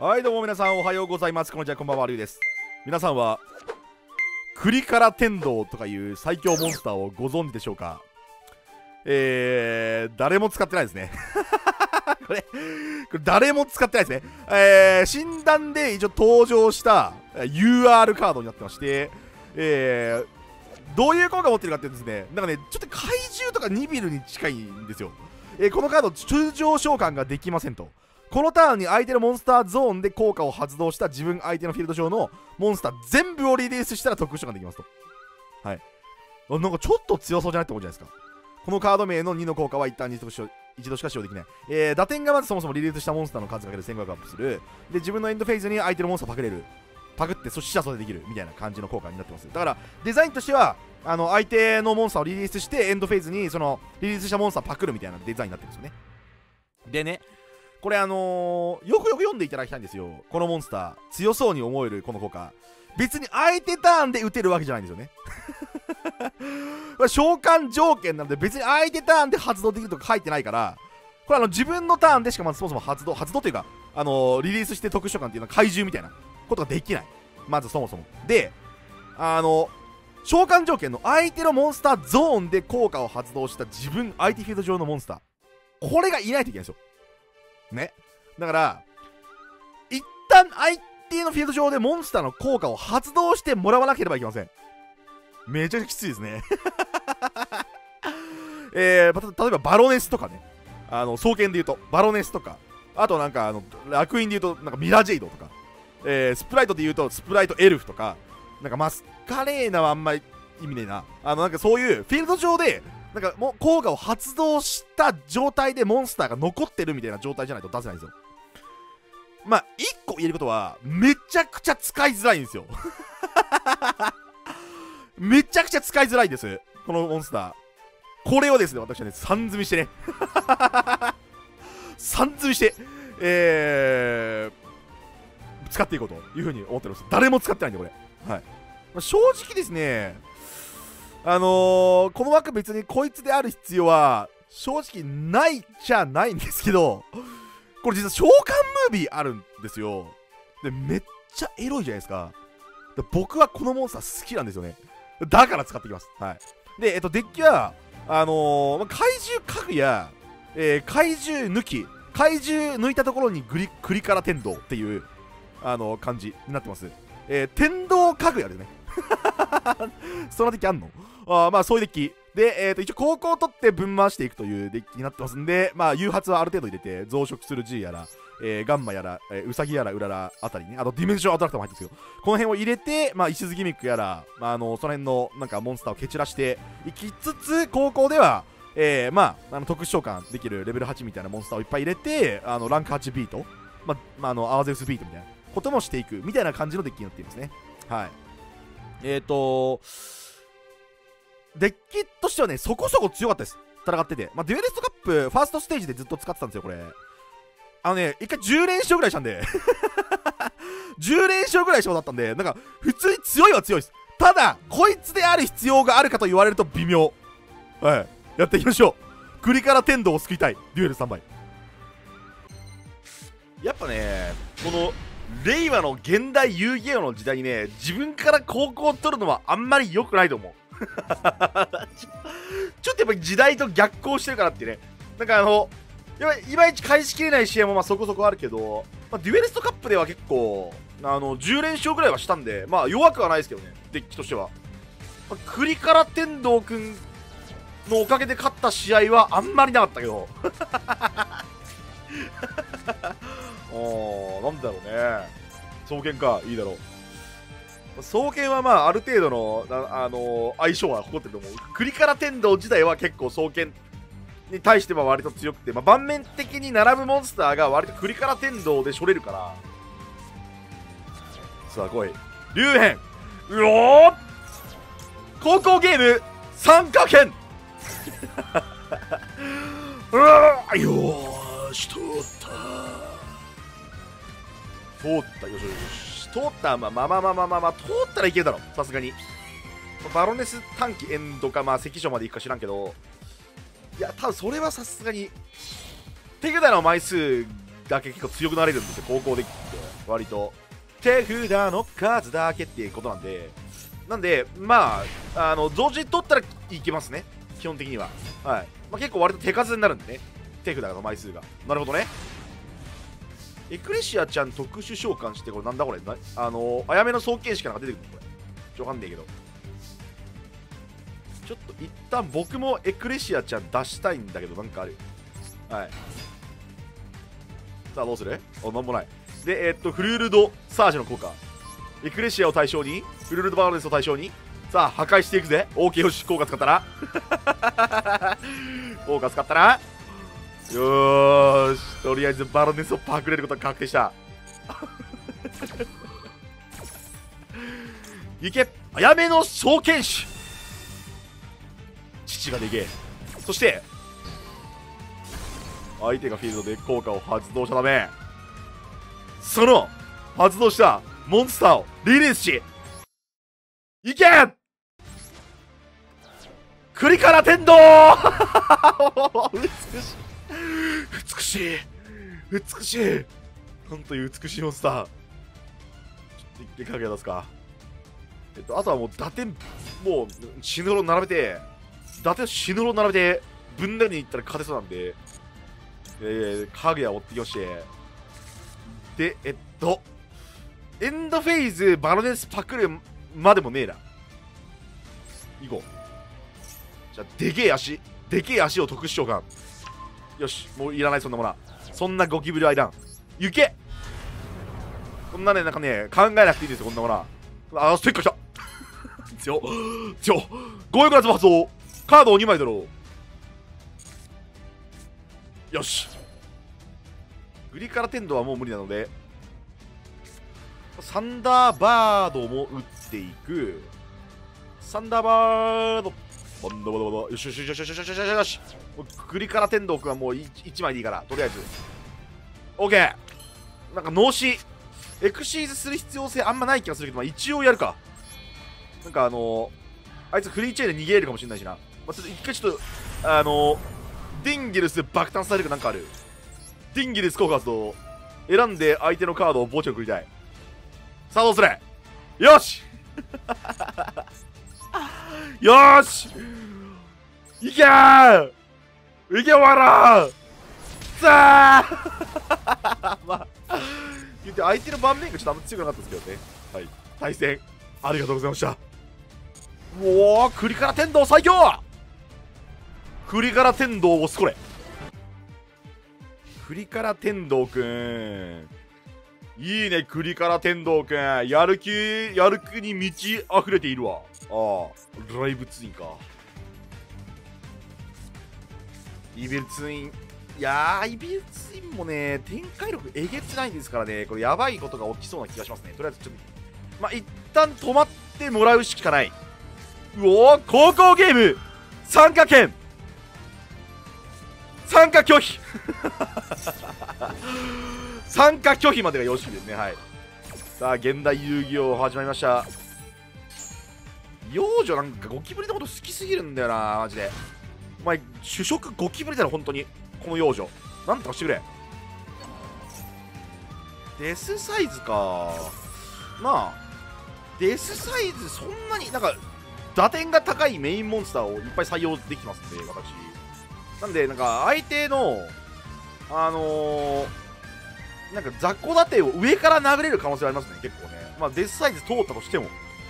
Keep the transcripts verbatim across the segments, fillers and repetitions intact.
はいどうも皆さんおはようございます。こんにちは、こんばんは、りゅうです。皆さんは栗から天道とかいう最強モンスターをご存知でしょうか？えー、誰も使ってないですねこれこれ誰も使ってないですね。えー、診断で一応登場した ユーアール カードになってまして、えー、どういう効果を持ってるかっていうとですね、なんかね、ちょっと怪獣とかニビルに近いんですよ。えー、このカード通常召喚ができませんと。このターンに相手のモンスターゾーンで効果を発動した自分相手のフィールド上のモンスター全部をリリースしたら特殊召喚できますと。はい。なんかちょっと強そうじゃないって思うじゃないですか。このカード名のにの効果は一旦に一度しか使用できない。えー、打点がまずそもそもリリースしたモンスターの数かけるせんごひゃくアップする。で、自分のエンドフェーズに相手のモンスターをパクれる。パクって、そして死者蘇生できるみたいな感じの効果になってます。だから、デザインとしては、あの相手のモンスターをリリースして、エンドフェーズにそのリリースしたモンスターをパクるみたいなデザインになってるんですよね。でね、これあのー、よくよく読んでいただきたいんですよ。このモンスター強そうに思えるこの効果、別に相手ターンで打てるわけじゃないんですよね召喚条件なので別に相手ターンで発動できるとか書いてないから、これあの自分のターンでしかまずそもそも発動発動というか、あのー、リリースして特殊召喚っていうのは怪獣みたいなことができない。まずそもそもで、あの召喚条件の相手のモンスターゾーンで効果を発動した自分相手フィールド上のモンスター、これがいないといけないんですよね。だから一旦相手のフィールド上でモンスターの効果を発動してもらわなければいけません。めちゃくちゃきついですねえー、例えばバロネスとかね、あの双剣で言うとバロネスとか、あとなんかあの楽園で言うとなんかミラジェイドとか、えー、スプライトで言うとスプライトエルフとか、なんかマスカレーナはあんまり意味ねえな。あのなんかそういうフィールド上でなんかもう効果を発動した状態でモンスターが残ってるみたいな状態じゃないと出せないんですよ。まあいっこ言えることはめちゃくちゃ使いづらいんですよめちゃくちゃ使いづらいです、このモンスター。これをですね、私はね、さん積みしてねさん積みして、えー、使っていこうというふうに思ってます。誰も使ってないんでこれ。はい。まあ、正直ですね、あのー、この枠別にこいつである必要は正直ないじゃないんですけど、これ実は召喚ムービーあるんですよ。で、めっちゃエロいじゃないですか。で僕はこのモンスター好きなんですよね。だから使っていきます。はい。で、えっと、デッキは、あのー、怪獣家具や、えー、怪獣抜き、怪獣抜いたところにグリ栗から天道っていう、あのー、感じになってます。えー、天道家具やるね。そんなデッキあんの？あまあそういうデッキで、えー、と一応高校を取って分回していくというデッキになってますんで、まあ誘発はある程度入れて増殖する G やら、えー、ガンマやら、えー、ウサギやらウララあたりね、あとディメンションアトラクターも入ってるんですけど、この辺を入れて、まあ石津ギミックやら、まあ、あのその辺のなんかモンスターを蹴散らしていきつつ、高校では、えー、まああの特殊召喚できるレベルはちみたいなモンスターをいっぱい入れて、あのランクはちビート、まあ、まあ、あのアワゼウスビートみたいなこともしていくみたいな感じのデッキになっていますね。はい。えーとデッキとしてはね、そこそこ強かったです。戦ってて。まあ、デュエリストカップ、ファーストステージでずっと使ってたんですよ、これ。あのね、一回じゅう連勝ぐらいしたんで。じゅう連勝ぐらい勝だったんで、なんか、普通に強いは強いです。ただ、こいつである必要があるかと言われると微妙。はい。やっていきましょう。栗から天道を救いたい。デュエルさんばい。やっぱね、この、令和の現代遊戯王の時代にね、自分から高校を取るのはあんまり良くないと思う。ちょっとやっぱり時代と逆行してるからってね。なんかあのやばい、いまいち返しきれない試合もまあそこそこあるけど、まあ、デュエリストカップでは結構あのじゅう連勝ぐらいはしたんで、まあ弱くはないですけどね、デッキとしては。まあ、栗から天道くんのおかげで勝った試合はあんまりなかったけどおー、なんだろうね、双剣か、いいだろう。双剣はまあある程度の、あ、あのー、相性は誇ってると思う。栗から天道自体は結構双剣に対しては割と強くて、まあ、盤面的に並ぶモンスターが割と栗から天道でしょれるから。さあ来い龍変、うおー、高校ゲーム参加権うわー、よーし通った通ったよしよし通った、まあまあまあまあまあまあ、まあ、通ったらいけるだろ、さすがに。バロネス短期エンドか、まあ関所まで行くか知らんけど、いや多分それはさすがに手札の枚数だけ結構強くなれるんですよ、高校デッキって。 割と手札の数だけっていうことなんで、なんでまああの同時に取ったらいけますね、基本的には。はい、まあ、結構割と手数になるんでね、手札の枚数が。なるほどね。エクレシアちゃん特殊召喚して、これなんだこれな、あのあやめの双剣士かなんか出てくるのこれ。ちょわかんねえけど、ちょっと一旦僕もエクレシアちゃん出したいんだけど、なんかある。はい、さあどうする？あ、なんもない。で、えー、っとフルールドサージの効果、エクレシアを対象に、フルールドバーネスを対象に、さあ破壊していくぜ。 OK、 よし、効果使ったな効果使ったな。よーし、とりあえずバロネスをパクれることが確定したいけ、あやめの双剣士、父がでけえ。そして相手がフィールドで効果を発動したため、その発動したモンスターをリリースし、いけクリカラ天道美しい美しい美しい、なんという美しいモンスター。ちょっと一回影出すか。えっとあとはもう打点、もう死ぬほど並べて、打点死ぬほど並べてぶん投げに行ったら勝てそうなんで、えー、影を追ってきまして、でえっとエンドフェーズバロネスパクるまでもねえな。行こう。じゃあでけえ足、でけえ足を特殊召喚。よし、もういらない、そんなものは。そんなゴキブリはいらん。行け。こんなね、なんかね、考えなくていいですよ、こんなものは。あ、ステッカー来た強強強欲なつ発動。カードをにまいドロー。よし、グリカラ天道はもう無理なので、サンダーバードも打っていく。サンダーバード、バンドバドバド、よしよしよしよしよしよしよしよし。グリカラ天道くんはもう いち, 枚でいいから、とりあえず OK。 なんか脳死エクシーズする必要性あんまない気がするけど、まあ、一応やるか。なんかあのー、あいつフリーチェーンで逃げれるかもしれないしな。まあ、ちょっと一回ちょっとあのー、ディンギルスで爆誕されるかなんかある。ディンギルス効果発動、選んで相手のカードを墓地を送りたい。さあどうする。よしよーし、いけーいけ、終わらーさあまあ言って相手の盤面がちょっとあんま強くなかったですけどね。はい、対戦ありがとうございました。おお、クリカラ天道最強。クリカラ天道を押す。これクリカラ天道くんいいね。クリカラ天道くんやる気やる気に満ち溢れているわ。ああ、ライブツインか。イベルツイン、いやー、イベルツインもね、展開力えげつないんですからね、これやばいことが起きそうな気がしますね。とりあえずちょっとまあ一旦止まってもらうしかない。うおー、高校ゲーム参加権参加拒否参加拒否までがよろしいですね。はい、さあ現代遊戯王始まりました。幼女なんかゴキブリのこと好きすぎるんだよな、マジで。お前主食ゴキブリだろ本当に。この幼女なんとかしてくれ。デスサイズか。まあデスサイズそんなになんか打点が高いメインモンスターをいっぱい採用できますんで、私なんでなんか相手のあのー、なんか雑魚打点を上から殴れる可能性ありますね、結構ね。まあデスサイズ通ったとしても、うん、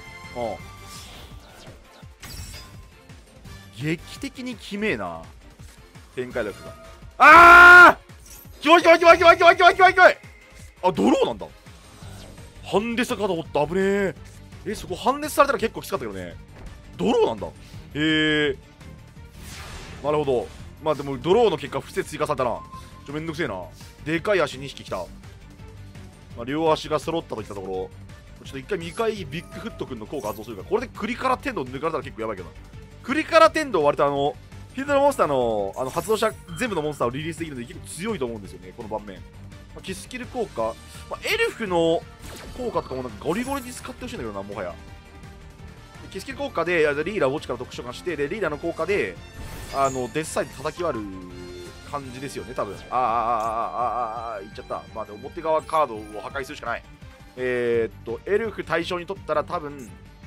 劇的にきめえな展開力が。あー、きわいきわいきわいきわいきわいきわいきわいきわい。あ、ドローなんだ。ハンデスカードおった、危ねえ。え、そこハンデスされたら結構きつかったけどね。ドローなんだ。へえ、なるほど。まあでもドローの結果不正追加されたな。ちょめんどくせえな。でかい足にひききた。まあ、両足が揃ったといったところ、ちょっと一回にかいビッグフット君の効果発動するから、これでクリカラ天道抜かれたら結構やばいけどな。クリカラ天道割とあのフィールドのモンスターのあの発動した全部のモンスターをリリースできるので結構強いと思うんですよね、この盤面。まあ、キスキル効果、まあ、エルフの効果とかもなんかゴリゴリに使ってほしいんだけどな、もはや。キスキル効果でリーダーを墓地から特殊召喚して、でリーダーの効果であのデスサイズ叩き割る感じですよね、多分。あーあーあーあーあー、いっちゃった。まあでも表側カードを破壊するしかない。えー、っと、エルフ対象にとったら多分、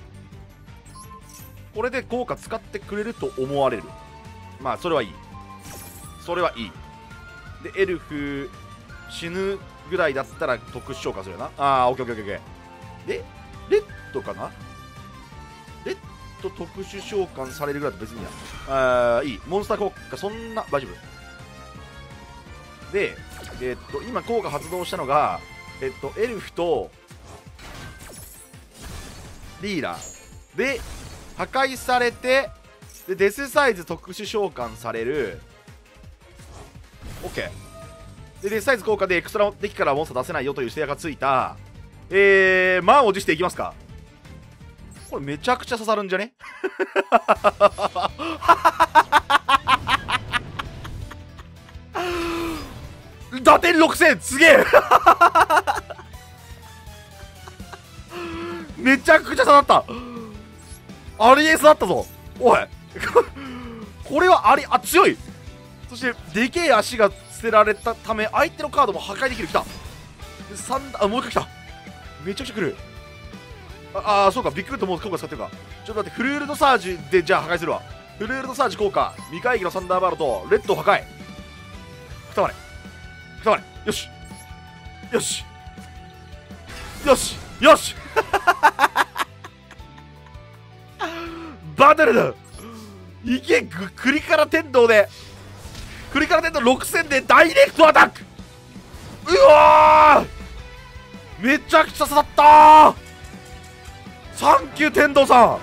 これで効果使ってくれると思われる。まあ、それはいい。それはいい。で、エルフ、死ぬぐらいだったら特殊召喚するよな。あー、オッケーオッケーオッケー。で、レッドかなレッド特殊召喚されるぐらいだと別にいいや。あー、いい。モンスター効果、そんな、大丈夫。で、えー、っと、今効果発動したのが、えっと、エルフと、リーラー。で、破壊されて、で、デスサイズ特殊召喚される。OK。で、デスサイズ効果でエクストラデッキからモンスター出せないよという制約がついた。えー、満を持していきますか。これめちゃくちゃ刺さるんじゃね打点ろくせんすげえめちゃくちゃ刺さった。アリエースだったぞ。おいこれはありあ強い。そしてでけえ足が捨てられたため相手のカードも破壊できる。きたでさんあもう一回来た。めちゃくちゃ来る。ああそうかビッグウッドもう効果使ってるか。ちょっと待ってフルールドサージでじゃあ破壊するわ。フルールドサージ効果未回帰のサンダーバードとレッドを破壊。くたばれくたばれよしよしよしよしバトルだいけぐクリカラ天道でクリカラ天道ろくせんでダイレクトアタック。うわーめちゃくちゃ刺さったー。サンキュー天道さん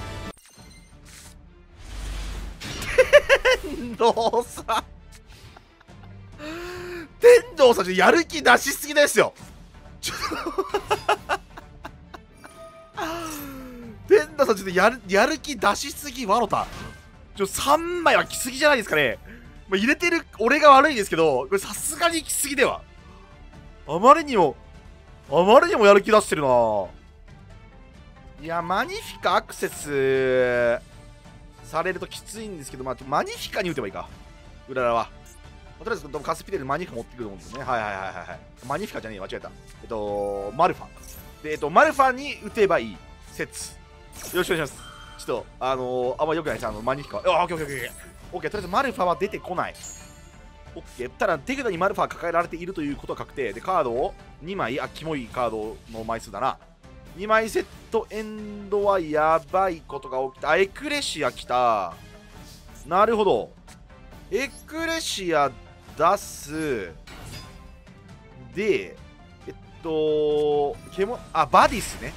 天道さん天道さんやる気出しすぎですよ。ちょっと天道さんちょっとやるやる気出しすぎワロタ。ちょさんまいは来すぎじゃないですかね。まあ、入れてる俺が悪いですけどこれさすがに来すぎでは。あまりにもあまりにもやる気出してるないやマニフィカアクセスされるときついんですけど、まあ、マニフィカに打てばいいか。うららはとりあえずカスピテルでマニフィカ持ってくると思うんですよね。はいはいはいはいはい。マニフィカじゃねえ間違えた。えっとマルファで、えっと、マルファに打てばいい説。よろしくお願いします。ちょっとあのー、あんまよくないです。あのマニフィカあオッケーオッケーオッケーオッケー。とりあえずマルファは出てこない。オッケー。ただ手札にマルファが抱えられているということは確定で、カードをにまい、あキモいカードの枚数だな。にまいセットエンドはやばいことが起きた。あエクレシア来た。なるほど。エクレシア出すでえっとケモあバディスね、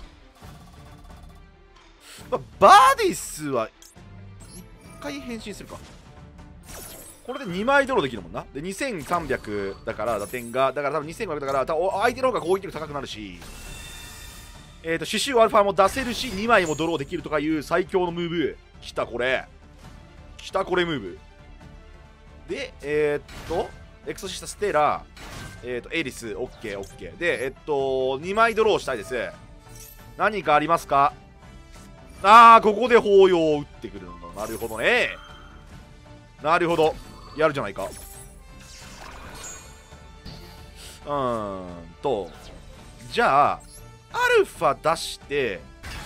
まあ、バディスはいっかい変身するか。これでにまいドローできるもんな。でにせんさんびゃくだから打点がだから多分にせんごひゃくだから多分相手の方が攻撃力高くなるし、えっと刺繍アルファも出せるしにまいもドローできるとかいう最強のムーブ。きたこれきたこれムーブで、えー、っと、エクソシスタステラ、えー、っと、エリス、オッケー、オッケー。で、えっと、にまいドローしたいです。何かありますか。あー、ここで抱擁を打ってくるのか。なるほどね。なるほど。やるじゃないか。うーんと、じゃあ、アルファ出して、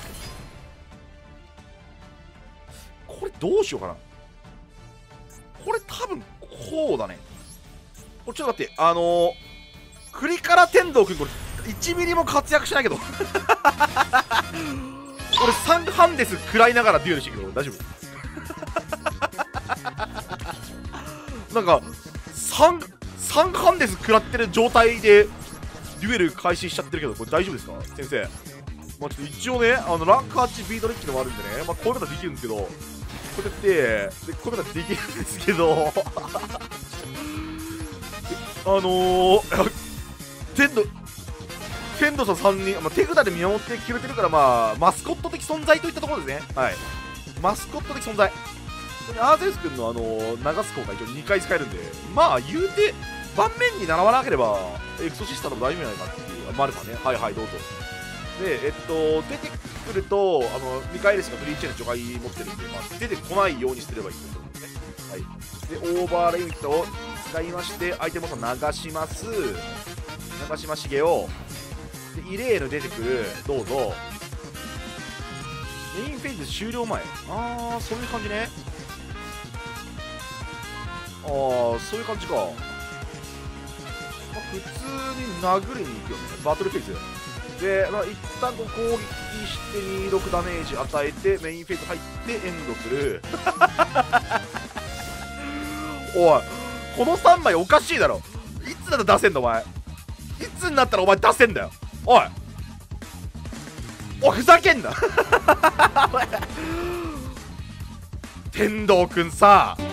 これどうしようかな。これ多分こうだね。これちょっと待ってあのー、クリカラ天道くんこれいちミリも活躍しないけど俺さんハンデス食らいながらデュエルしてるけど大丈夫なんか3、3ハンデス食らってる状態でデュエル開始しちゃってるけどこれ大丈夫ですか先生。まあちょっと一応ねあのランクはちビートデッキでもあるんでね、まあ、こういうことはできるんですけどこうやってでこういうことはできるんですけどあのー、天童天童さんさんにん、まあ、手札で見守ってくれてるからまあマスコット的存在といったところですね。はいマスコット的存在。アーゼウス君のあのー、流す効果一応にかい使えるんでまあ言うて盤面に並ばなければエクソシスタでも大丈夫じゃないかっていうマルファね。はいはいどうぞ。でえっと出てくるとあのミカエレスがフリーチェーンの除外持ってるんで、まあ、出てこないようにすればいいと思うんですね。 でオーバーレイミットを使いまして相手モンスター流します。長嶋茂雄でイレーヌ出てくる。どうぞ。メインフェーズ終了前。ああそういう感じね。ああそういう感じか。まあ、普通に殴りに行くよね。バトルフェーズで、まあ、一旦こう攻撃してにじゅうろくダメージ与えてメインフェーズ入ってエンドするおいこのさんまいおかしいだろ。いつだったら出せんのお前。いつになったらお前出せんだよ。おいおいふざけんな天道くんさ